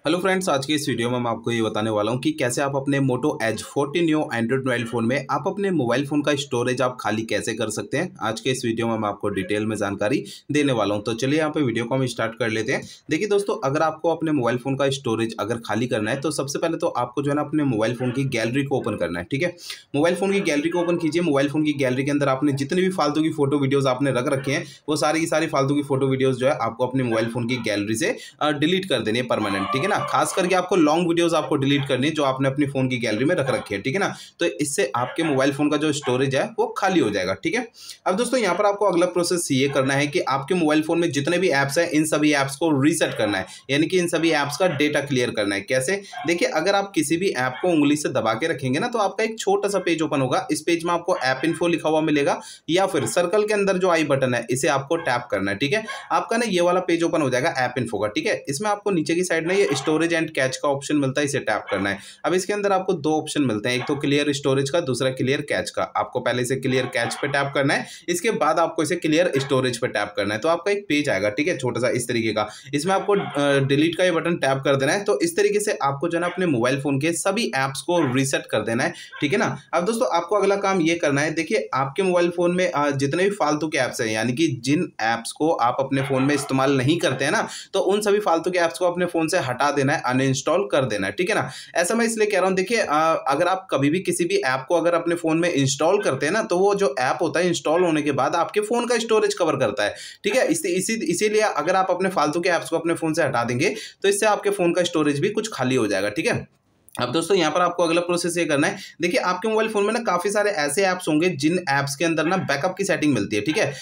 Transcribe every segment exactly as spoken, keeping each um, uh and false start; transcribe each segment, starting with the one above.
Hello friends, आज के इस वीडियो में मैं आपको ये बताने वाला हूँ कि कैसे आप अपने Moto Edge fourteen new Android mobile phone में आप अपने मोबाइल फ़ोन का स्टोरेज आप खाली कैसे कर सकते हैं। आज के इस वीडियो में मैं आपको डिटेल में जानकारी देने वाला हूँ। तो चलिए यहाँ पे वीडियो को हम स्टार्ट कर लेते हैं। देखिए दोस्तों, अगर आपको अपने मोबाइल फ़ोन का स्टोरेज अगर खाली करना है तो सबसे पहले तो आपको जो है ना अपने मोबाइल फ़ोन की गैलरी को ओपन करना है। ठीक है, मोबाइल फ़ोन की गैलरी को ओपन कीजिए। मोबाइल फ़ोन की गैलरी के अंदर आपने जितनी भी फालतू की फोटो वीडियोज़ आपने रख रखे हैं वो सारी की सारी फालतू की फोटो वीडियोज़ जो है आपको अपने मोबाइल फ़ोन की गैलरी से डिलीट कर देनी है परमानेंट। ठीक है ना, खास करके आपको लॉन्ग वीडियोस आपको डिलीट करनी है जो आपने अपनी फोन की गैलरी में रख रखी है। ठीक है ना, तो इससे आपके मोबाइल फोन का जो स्टोरेज है वो खाली हो जाएगा। ठीक है, अब दोस्तों यहाँ पर आपको अगला प्रोसेस ये करना है कि आपके मोबाइल फोन में जितने भी ऐप्स हैं इन सभी ऐप्स को रीसेट करना है, यानी कि इन सभी ऐप्स का डेटा क्लियर करना है। कैसे? देखिए, अगर आप किसी भी ऐप को उंगली से दबा के रखेंगे ना तो आपका एक छोटा सा पेज ओपन होगा। इस पेज में आपको ऐप इन्फो लिखा हुआ मिलेगा या फिर सर्कल के अंदर जो आई बटन है इसे आपको टैप करना है। ठीक है, आपका ना ये वाला पेज ओपन हो जाएगा ऐप इन्फो का। ठीक है, इसमें आपको नीचे की साइड में ये स्टोरेज एंड कैच का ऑप्शन मिलता है, इसे टैप करना है। अब इसके अंदर आपको दो ऑप्शन मिलते हैं, एक तो क्लियर स्टोरेज का, दूसरा क्लियर कैच का। आपको पहले से क्लियर कैच पे टैप करना है, इसके बाद आपको इसे क्लियर स्टोरेज पे टैप करना है। तो आपका एक पेज आएगा, ठीक है, छोटा सा इस तरीके का। इसमें आपको डिलीट का ये बटन टैप कर देना है। तो इस तरीके से आपको जो है ना अपने मोबाइल फोन के सभी ऐप्स को रीसेट कर देना है। ठीक है ना, अब दोस्तों आपको अगला काम ये करना है। देखिए, आपके मोबाइल फोन में जितने भी फालतू के ऐप्स हैं, यानी कि जिन ऐप्स को आप अपने फोन में इस्तेमाल नहीं करते हैं ना, तो उन सभी फालतू के ऐप्स को अपने फोन से हटा देना है, अनइंस्टॉल कर देना है। ठीक है ना, ऐसा मैं इसलिए कह रहा हूं। देखिए, अगर आप कभी भी किसी भी ऐप को अगर अपने फोन में इंस्टॉल करते हैं ना तो वो जो ऐप होता है इंस्टॉल होने के बाद आपके फोन का स्टोरेज कवर करता है। ठीक है, इसी इसी इसीलिए अगर आप अपने फालतू के ऐप्स को अपने फोन से हटा देंगे तो इससे आपके फोन का स्टोरेज भी कुछ खाली हो जाएगा। ठीक है, अब दोस्तों यहाँ पर आपको अगला प्रोसेस ये करना है। देखिए, आपके मोबाइल फोन में ना काफी सारे ऐसे ऐप्स होंगे जिन ऐप्स के अंदर ना बैकअप की सेटिंग मिलती है। ठीक है,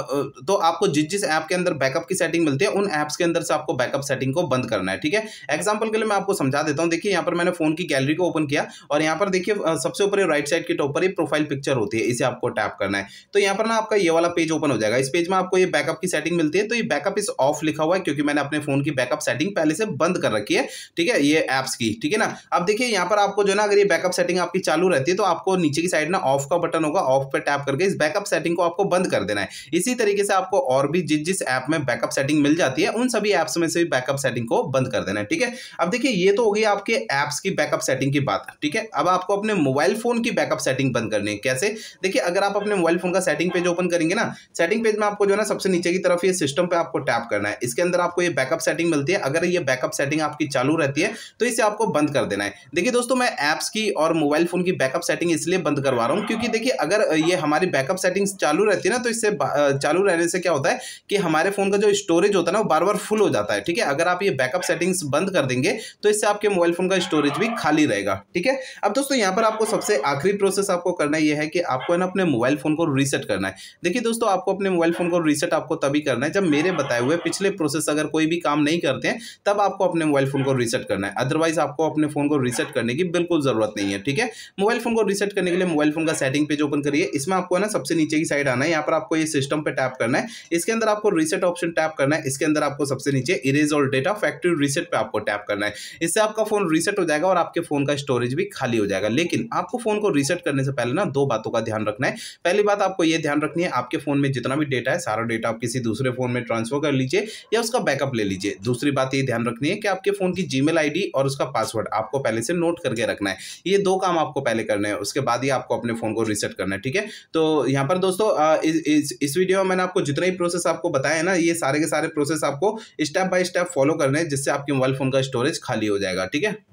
तो आपको जिस जिस ऐप के अंदर बैकअप की सेटिंग मिलती है उन ऐप्स के अंदर से आपको बैकअप सेटिंग को बंद करना है। ठीक है, एग्जांपल के लिए मैं आपको समझा देता हूँ। देखिए, यहाँ पर मैंने फोन की गैलरी को ओपन किया और यहाँ पर देखिए सबसे ऊपर राइट साइड के टॉप पर प्रोफाइल पिक्चर होती है, इसे आपको टैप करना है। तो यहाँ पर ना आपका ये वाला पेज ओपन हो जाएगा। इस पेज में आपको ये बैकअप की सेटिंग मिलती है। तो ये बैकअप इज ऑफ लिखा हुआ है क्योंकि मैंने अपने फोन की बैकअप सेटिंग पहले से बंद कर रखी है। ठीक है, ये ऐप्स की। ठीक है ना, अब देखिए यहाँ पर आपको जो ना अगर ये बैकअप सेटिंग आपकी चालू रहती है तो आपको नीचे की साइड ना ऑफ का बटन होगा, ऑफ पे टैप करके इस बैकअप सेटिंग को आपको बंद कर देना है। इसी तरीके से आपको और भी जिस जिस ऐप में बैकअप सेटिंग मिल जाती है उन सभी ऐप्स में से बैकअप सेटिंग को बंद कर देना है। ठीक है, अब देखिए ये तो हो गई आपके ऐप्स की बैकअप सेटिंग की बात। ठीक है, अब आपको अपने मोबाइल फोन की बैकअप सेटिंग बंद करनी है। कैसे? देखिए, अगर आप अपने मोबाइल फोन का सेटिंग पेज ओपन करेंगे ना, सेटिंग पेज में आपको जो है ना सबसे नीचे की तरफ ये सिस्टम पे आपको टैप करना है। इसके अंदर आपको ये बैकअप सेटिंग मिलती है। अगर ये बैकअप सेटिंग आपकी चालू रहती है तो इसे आपको बंद कर देना है। देखिए दोस्तों, मैं ऐप्स की और मोबाइल फोन की बैकअप सेटिंग इसलिए बंद करवा रहा हूं क्योंकि देखिए अगर ये हमारी बैकअप सेटिंग्स चालू रहती है ना तो इससे चालू रहने से क्या होता है कि हमारे फोन का जो स्टोरेज होता है ना वो बार बार फुल हो जाता है। ठीक है, अगर आप ये बैकअप सेटिंग्स बंद कर देंगे तो इससे आपके मोबाइल फोन का स्टोरेज भी खाली रहेगा। ठीक है, अब दोस्तों यहाँ पर आपको सबसे आखिरी प्रोसेस आपको करना यह है कि आपको ना अपने मोबाइल फोन को रीसेट करना है। देखिए दोस्तों, आपको अपने मोबाइल फोन को रीसेट आपको तभी करना है जब मेरे बताए हुए पिछले प्रोसेस अगर कोई भी काम नहीं करते हैं तब आपको अपने मोबाइल फोन को रीसेट करना है। अदरवाइज आपको अपने फोन को रीसेट करने की बिल्कुल जरूरत नहीं है। ठीक है, मोबाइल फोन को रीसेट करने के लिए मोबाइल फोन का सेटिंग पेज ओपन करिए। इसमें आपको ना सबसे नीचे की साइड आना है। यहाँ पर आपको ये सिस्टम पे टैप करना है। इसके अंदर आपको रीसेट ऑप्शन टैप करना है। इसके अंदर आपको सबसे नीचे erase all data factory reset पे आपको टैप करना है। इससे आपका फोन रीसेट हो जाएगा और आपके फोन का स्टोरेज भी खाली हो जाएगा। लेकिन आपको फोन को रीसेट करने से पहले ना दो बातों का ध्यान रखना है। पहली बात आपको ये ध्यान रखनी है, आपके फोन में जितना भी डेटा है सारा डेटा आप किसी दूसरे फोन में ट्रांसफर कर लीजिए या उसका बैकअप ले लीजिए। दूसरी बात ये ध्यान रखनी है कि आपके फोन की जीमेल आईडी और उसका पासवर्ड आपको पहले से नोट करके रखना है। ये दो काम आपको पहले करने हैं, उसके बाद ही आपको अपने फोन को रीसेट करना है। ठीक है, तो यहाँ पर दोस्तों इस, इस, इस वीडियो में मैंने आपको जितने ही प्रोसेस आपको बताए हैं ना, ये सारे के सारे प्रोसेस आपको स्टेप बाय स्टेप फॉलो करने हैं जिससे आपके मोबाइल फोन का स्टोरेज खाली हो जाएगा। ठीक है।